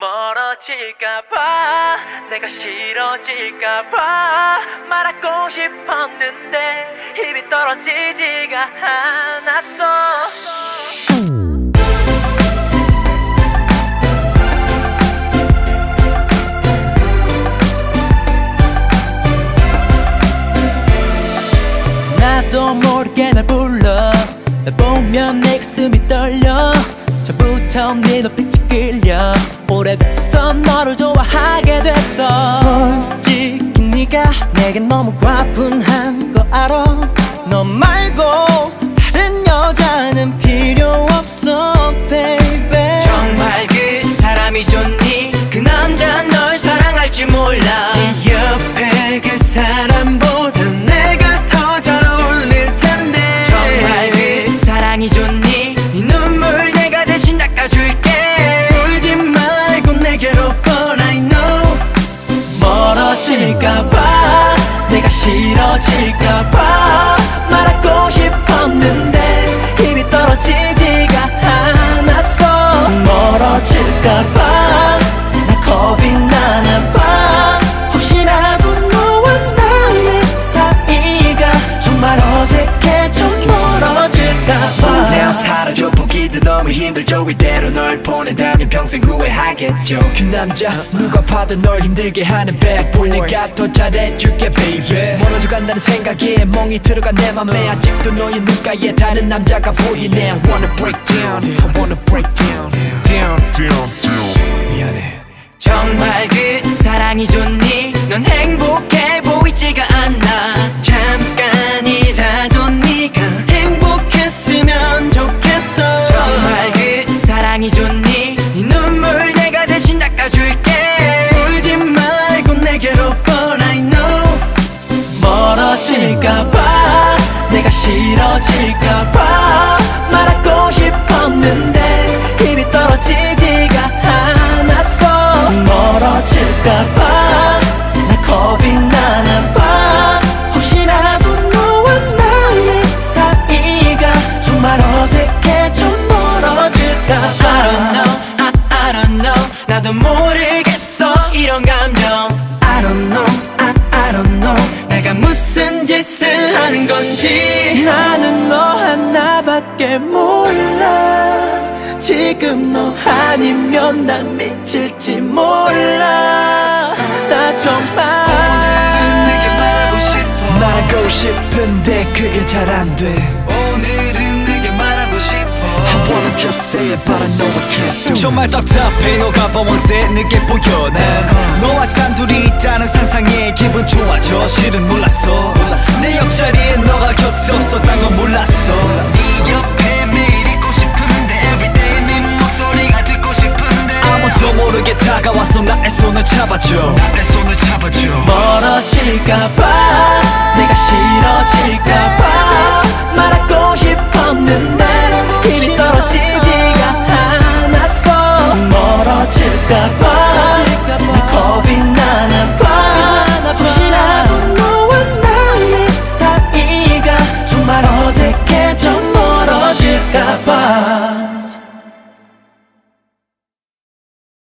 멀어질까봐 내가 싫어질까봐 말하고 싶었는데 입이 떨어지지가 않았어. 나도 모르게 날 불러. 날 보면 내 가슴이 떨려. 처음부터 네 눈빛이 끌려. 오래됐어 너를 좋아하게 됐어. 솔직히 네가 내겐 너무 과분한 거 알아. 너 말고 다른 여자는 필요 없어 baby. 정말 그 사람이 좋니? 그 남자 널 사랑할 줄 몰라. 네 옆에 그 사람보다 내가 더 잘 어울릴 텐데. 정말 그 사랑이 좋니? 네 눈물 내가 대신 닦아줄게. 울지 말고 내게로 뻔 I know. 멀어질까봐 내가 싫어질까봐 말하고 싶었는데 입이 떨어지지가 않았어. 멀어질까봐 나 겁이 나나봐. 혹시라도 너와 나의 사이가 정말 어색해 좀 멀어질까봐. 내가 사라져 보기도 너무 힘들죠. 이대로 널 보낸다면 평생 후회하겠죠. 그 남자 누가 봐도 널 힘들게 하는 bad boy. 내가 더 잘해줄게 baby. 멀어져 간다는 생각에 멍이 들어간 내 맘에 아직도 너의 눈가에 다른 남자가 보이네. I wanna break down, I wanna break down, down. 미안해. 정말 그 사랑이 좋니? 넌 행복해 보이지가 않아. 잠깐이라도 네가 행복했으면 좋겠어. 정말 그 사랑이 좋니? 네 눈물 내가 대신 닦아줄게. 울지 말고 내게로 뻔 I know. 멀어질까봐 내가 싫어질까봐 말하고 싶었는데 입이 떨어지지가 않았어. 멀어질까봐 나 겁이 나나봐. 혹시라도 너와 나의 사이가 정말 어색해 좀 멀어질까봐. I don't know 나도 모르겠어 이런 감정. I don't know I don't know 내가 무슨 짓을 하는 건지. 나는 너 하나밖에 몰라. 지금 너 아니면 난 미칠지 몰라. 나 정말 오늘은 내게 말하고 싶어. 말하고 싶은데 그게 잘 안 돼. 오늘은 내게 말하고 싶어. I wanna just say it but I know I can't do it. 정말 답답해 너가 봐 언제 늦게 보여. 난 너와 단둘이 있다는 상상에 기분 좋아져. 실은 몰랐어 내 옆자리에 너가 곁에 없었단 건 몰랐어. 네 옆에 매일 있고 싶은데 everyday 네 목소리가 듣고 싶은데 아무도 모르게 다가와서 나의 손을 잡아줘. 나의 손을 잡아줘. 멀어질까봐